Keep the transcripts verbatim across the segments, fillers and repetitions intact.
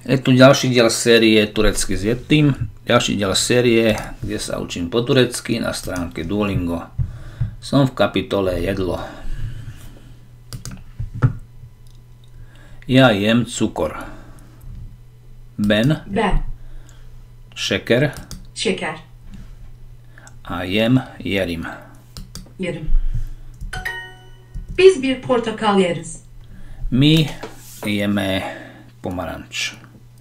Je tu ďalší diel série Turecky s Yetim, ďalší diel série, kde sa učím po turecky na stránke Duolingo. Som v kapitole jedlo. Ja jem cukor. Ben. Ben. Şeker. Şeker. A jem yerim. Yerim. Biz bir portakal yeriz. My jeme pomaranč.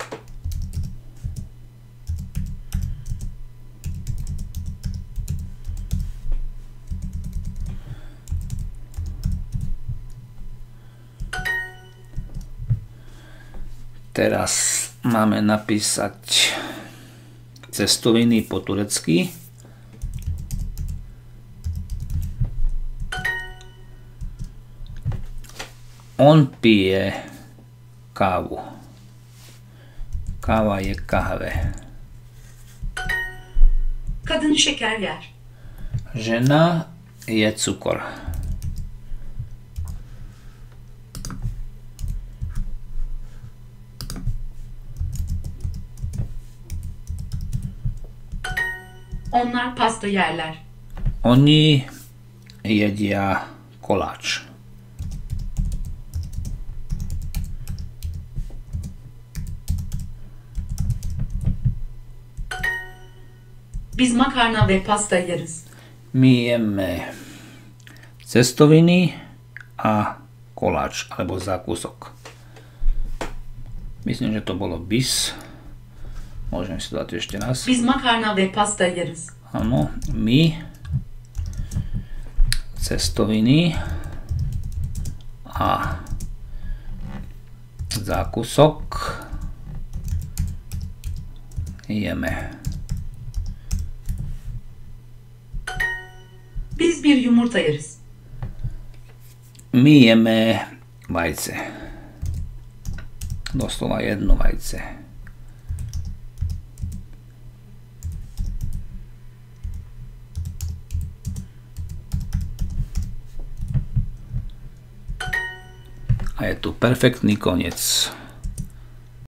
Teraz máme napísať cestoviny po turecky. On pije kávu. Káva je kahve. Kadın şeker yer. Žena je cukor. Onlar pasta yerler. Oni jedia koláč. Biz makarna ve pasta yeriz. My jeme cestoviny a koláč, alebo zákusok. Myslím, že to bolo bis. Môžem si to dať ešte raz. Biz makarna ve pasta yeriz. Áno, my cestoviny a zákusok jeme. Biz bir yumurta yeriz. My jeme vajce. Doslova jedno vajce. A je tu perfektný koniec.